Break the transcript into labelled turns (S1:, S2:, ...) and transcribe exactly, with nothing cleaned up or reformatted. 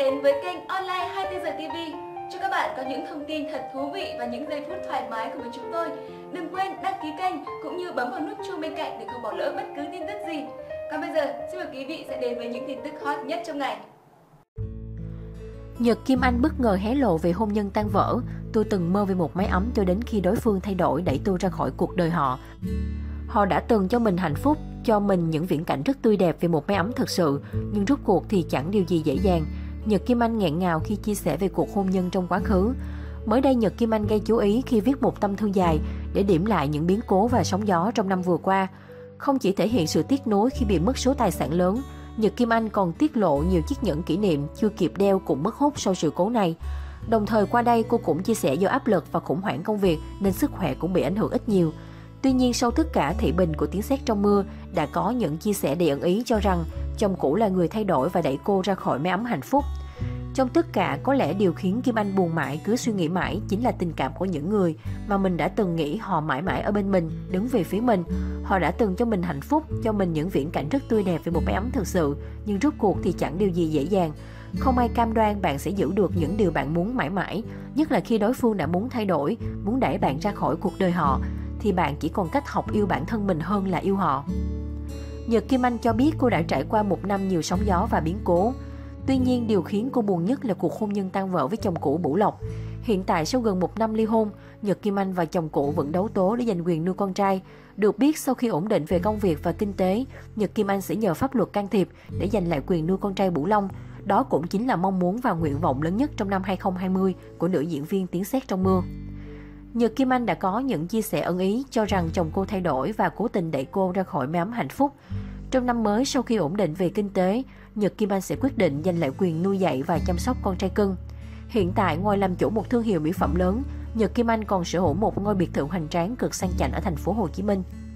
S1: đến với kênh Online hai mươi tư giờ ti vi. Chúc các bạn có những thông tin thật thú vị và những giây phút thoải mái cùng với chúng tôi. Đừng quên đăng ký kênh cũng như bấm vào nút chuông bên cạnh để không bỏ lỡ bất cứ tin tức gì. Còn bây giờ, xin mời quý vị sẽ đến với những tin tức hot nhất trong ngày.
S2: Nhật Kim Anh bất ngờ hé lộ về hôn nhân tan vỡ. Tôi từng mơ về một mái ấm cho đến khi đối phương thay đổi đẩy tôi ra khỏi cuộc đời họ. Họ đã từng cho mình hạnh phúc, cho mình những viễn cảnh rất tươi đẹp về một mái ấm thực sự, nhưng rốt cuộc thì chẳng điều gì dễ dàng. Nhật Kim Anh nghẹn ngào khi chia sẻ về cuộc hôn nhân trong quá khứ. Mới đây, Nhật Kim Anh gây chú ý khi viết một tâm thư dài để điểm lại những biến cố và sóng gió trong năm vừa qua. Không chỉ thể hiện sự tiếc nuối khi bị mất số tài sản lớn, Nhật Kim Anh còn tiết lộ nhiều chiếc nhẫn kỷ niệm chưa kịp đeo cũng mất hút sau sự cố này. Đồng thời qua đây cô cũng chia sẻ do áp lực và khủng hoảng công việc nên sức khỏe cũng bị ảnh hưởng ít nhiều. Tuy nhiên sau tất cả, Thị Bình của Tiếng Sét Trong Mưa đã có những chia sẻ đầy ẩn ý cho rằng chồng cũ là người thay đổi và đẩy cô ra khỏi mái ấm hạnh phúc. Trong tất cả, có lẽ điều khiến Kim Anh buồn mãi, cứ suy nghĩ mãi chính là tình cảm của những người mà mình đã từng nghĩ họ mãi mãi ở bên mình, đứng về phía mình. Họ đã từng cho mình hạnh phúc, cho mình những viễn cảnh rất tươi đẹp về một mái ấm thực sự, nhưng rốt cuộc thì chẳng điều gì dễ dàng. Không ai cam đoan bạn sẽ giữ được những điều bạn muốn mãi mãi, nhất là khi đối phương đã muốn thay đổi, muốn đẩy bạn ra khỏi cuộc đời họ, thì bạn chỉ còn cách học yêu bản thân mình hơn là yêu họ. Nhật Kim Anh cho biết cô đã trải qua một năm nhiều sóng gió và biến cố. Tuy nhiên, điều khiến cô buồn nhất là cuộc hôn nhân tan vỡ với chồng cũ Bửu Lộc. Hiện tại, sau gần một năm ly hôn, Nhật Kim Anh và chồng cũ vẫn đấu tố để giành quyền nuôi con trai. Được biết, sau khi ổn định về công việc và kinh tế, Nhật Kim Anh sẽ nhờ pháp luật can thiệp để giành lại quyền nuôi con trai Bửu Long. Đó cũng chính là mong muốn và nguyện vọng lớn nhất trong năm hai không hai không của nữ diễn viên Tiếng Sét Trong Mưa. Nhật Kim Anh đã có những chia sẻ ẩn ý cho rằng chồng cô thay đổi và cố tình đẩy cô ra khỏi mái ấm hạnh phúc. Trong năm mới, sau khi ổn định về kinh tế, Nhật Kim Anh sẽ quyết định giành lại quyền nuôi dạy và chăm sóc con trai cưng. Hiện tại, ngoài làm chủ một thương hiệu mỹ phẩm lớn, Nhật Kim Anh còn sở hữu một ngôi biệt thự hoành tráng cực sang chảnh ở thành phố Hồ Chí Minh.